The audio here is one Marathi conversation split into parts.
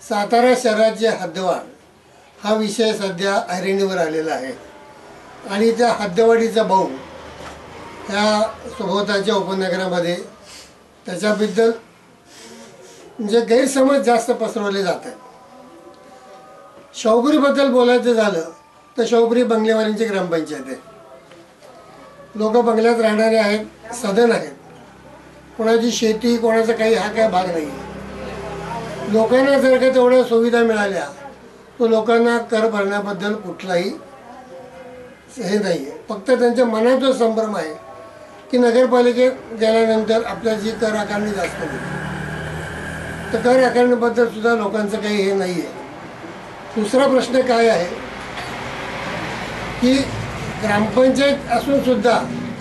सातारा शहराची हद्दवाढ हा विषय सध्या ऐरणीवर आलेला आहे आणि त्या हद्दवाढीचा भाऊ ह्या सभोवतालच्या उपनगरामध्ये त्याच्याबद्दल म्हणजे गैरसमज जास्त पसरवले जात आहेत। शाहूपुरीबद्दल बोलायचं झालं तर शाहूपुरी बंगलेवाल्यांची ग्रामपंचायत आहे। लोक बंगल्यात राहणारे आहेत, सदन आहेत, कोणाची शेती कोणाचा काही हा काय भाग नाही। लोकांना जर का तेवढ्या सुविधा मिळाल्या तो लोकांना कर भरण्याबद्दल कुठलाही हे नाही आहे। फक्त त्यांच्या मनात जो संभ्रम आहे की नगरपालिकेत गेल्यानंतर आपल्या जी कर आकारणी जास्त होईल, तर कर आकारणीबद्दल सुद्धा लोकांचं काही हे नाही आहे। दुसरा प्रश्न काय आहे की ग्रामपंचायत असून सुद्धा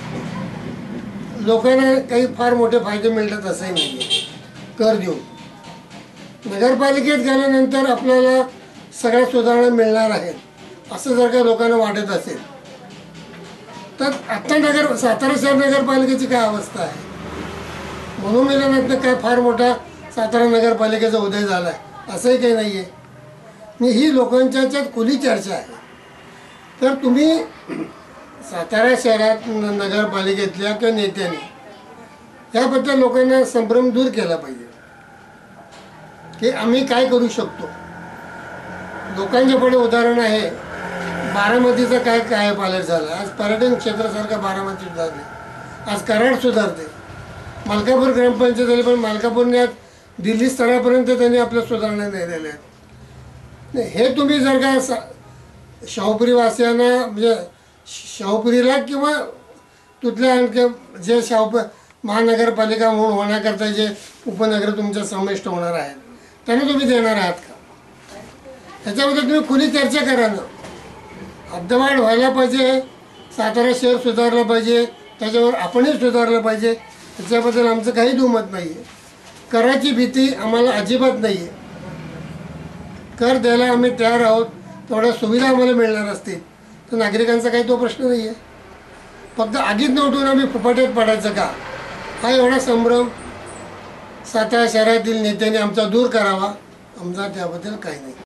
लोकांना काही फार मोठे फायदे मिळतात असंही नाही आहे कर देऊन। नगरपालिकेत गेल्यानंतर आपल्याला सगळ्या सुधारणा मिळणार आहेत असं जर का लोकांना वाटत असेल तर आता सातारा शहर नगरपालिकेची काय अवस्था आहे, म्हणून मिळाल्यानंतर काय फार मोठा सातारा नगरपालिकेचा उदय झाला आहे असंही काही नाही आहे। ही लोकांच्या ह्याच्यात खुली चर्चा आहे। तर तुम्ही सातारा शहरात नगरपालिकेतल्या किंवा नेत्यांनी याबद्दल लोकांना संभ्रम दूर केला पाहिजे की आम्ही काय करू शकतो। लोकांच्या पुढे उदाहरण आहे बारामतीचं काय काय पालट झालं। आज पर्यटन क्षेत्रासारखं बारामती सुधारले, आज कराड सुधारते, मलकापूर ग्रामपंचायत झाली, पण मलकापूरने आज दिल्ली स्तरापर्यंत त्यांनी आपल्या सुधारणा नाही दिल्या आहेत। हे तुम्ही जर का शाहूपुरी वासियांना म्हणजे शाहूपुरीला किंवा तिथल्या आणखी जे महानगरपालिका म्हणून होण्याकरता जे उपनगर तुमच्या समाविष्ट होणार आहेत त्यांना तुम्ही देणार आहात का? त्याच्याबद्दल तुम्ही खुली चर्चा करा ना। हद्दवाढ व्हायला पाहिजे, सातारा शहर सुधारलं पाहिजे, त्याच्यावर आपणही सुधारलं पाहिजे, त्याच्याबद्दल आमचं काही दुमत नाही आहे। कराची भीती आम्हाला अजिबात नाही आहे। कर द्यायला आम्ही तयार आहोत, तेवढ्या सुविधा आम्हाला मिळणार असतील तर नागरिकांचा काही तो प्रश्न नाही आहे। फक्त आगीत न उठून आम्ही फुफाट्यात पडायचं का, हा एवढा संभ्रम सातारा शहरातील नेत्यांनी आमचा दूर करावा, आमचा त्याबद्दल काही नाही।